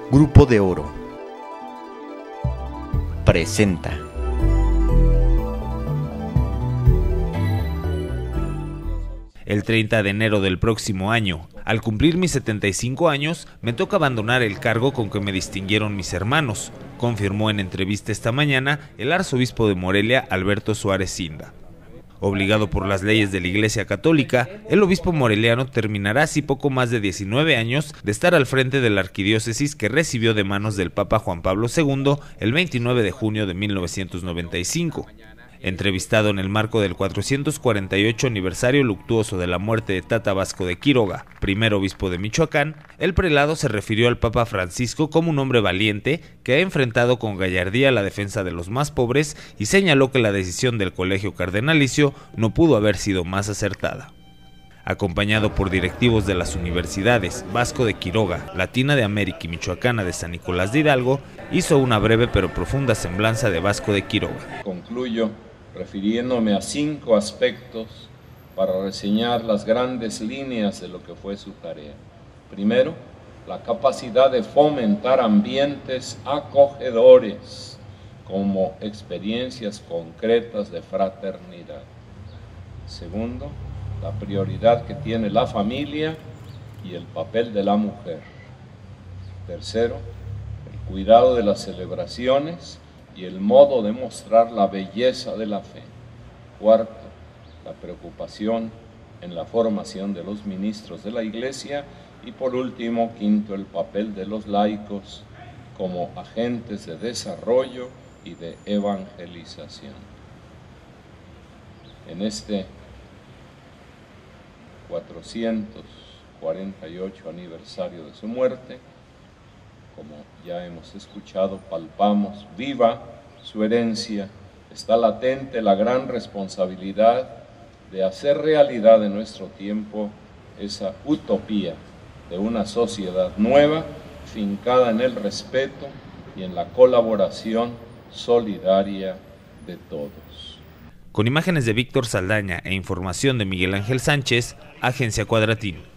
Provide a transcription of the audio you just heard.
Grupo de Oro presenta El 30 de enero del próximo año, al cumplir mis 75 años, me toca abandonar el cargo con que me distinguieron mis hermanos, confirmó en entrevista esta mañana el arzobispo de Morelia, Alberto Suárez Cinda. Obligado por las leyes de la Iglesia Católica, el obispo moreliano terminará así poco más de 19 años de estar al frente de la arquidiócesis que recibió de manos del Papa Juan Pablo II el 29 de junio de 1995. Entrevistado en el marco del 448 aniversario luctuoso de la muerte de Tata Vasco de Quiroga, primer obispo de Michoacán, el prelado se refirió al Papa Francisco como un hombre valiente que ha enfrentado con gallardía la defensa de los más pobres y señaló que la decisión del Colegio Cardenalicio no pudo haber sido más acertada. Acompañado por directivos de las universidades Vasco de Quiroga, Latina de América y Michoacana de San Nicolás de Hidalgo, hizo una breve pero profunda semblanza de Vasco de Quiroga. Concluyo refiriéndome a 5 aspectos para reseñar las grandes líneas de lo que fue su tarea. Primero, la capacidad de fomentar ambientes acogedores como experiencias concretas de fraternidad. Segundo, la prioridad que tiene la familia y el papel de la mujer. Tercero, el cuidado de las celebraciones y el modo de mostrar la belleza de la fe. Cuarto, la preocupación en la formación de los ministros de la Iglesia. Y por último, quinto, el papel de los laicos como agentes de desarrollo y de evangelización. En este 448 aniversario de su muerte, como ya hemos escuchado, palpamos viva su herencia. Está latente la gran responsabilidad de hacer realidad en nuestro tiempo esa utopía de una sociedad nueva, fincada en el respeto y en la colaboración solidaria de todos. Con imágenes de Víctor Saldaña e información de Miguel Ángel Sánchez, Agencia Cuadratín.